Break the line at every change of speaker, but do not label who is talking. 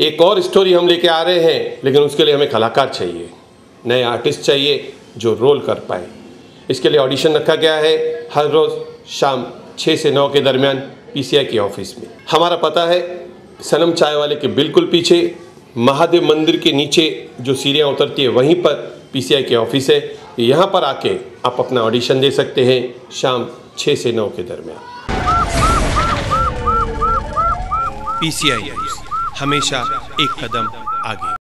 एक और स्टोरी हम लेके आ रहे हैं, लेकिन उसके लिए हमें कलाकार चाहिए, नए आर्टिस्ट चाहिए जो रोल कर पाए। इसके लिए ऑडिशन रखा गया है हर रोज़ शाम 6 से 9 के दरमियान पीसीआई के ऑफिस में। हमारा पता है सनम चाय वाले के बिल्कुल पीछे, महादेव मंदिर के नीचे जो सीढ़ियाँ उतरती है वहीं पर पीसीआई के ऑफिस है। यहाँ पर आके आप अपना ऑडिशन दे सकते हैं शाम 6 से 9 के दरमियान।
पीसीआई हमेशा एक कदम आगे।